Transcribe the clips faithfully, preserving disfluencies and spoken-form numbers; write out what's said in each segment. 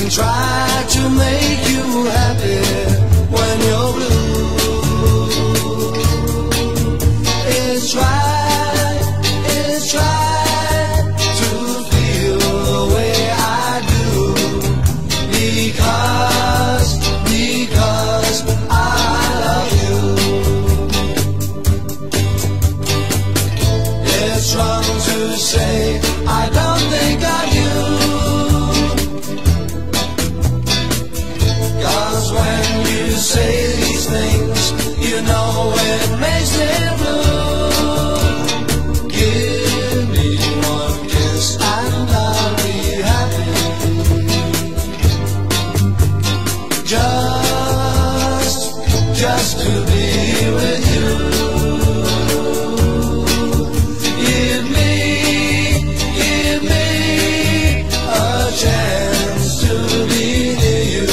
and try to make you happy when you're blue. It's right, it's right to feel the way I do, because, because I love you. It's wrong to say I don't think I do, 'cause when you say these things, you know it makes me blue. Give me one kiss and I'll be happy, just, just to be with you. Give me, give me a chance to be near you,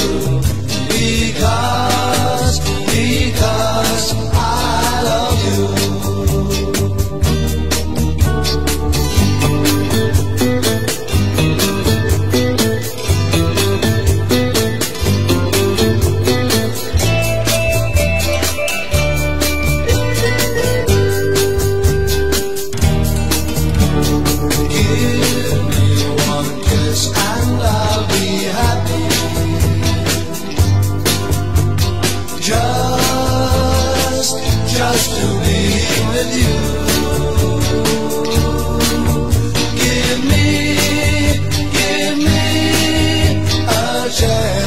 because, because I love you. Give me one kiss and I'll be happy, just, just to be with you. Give me, give me a chance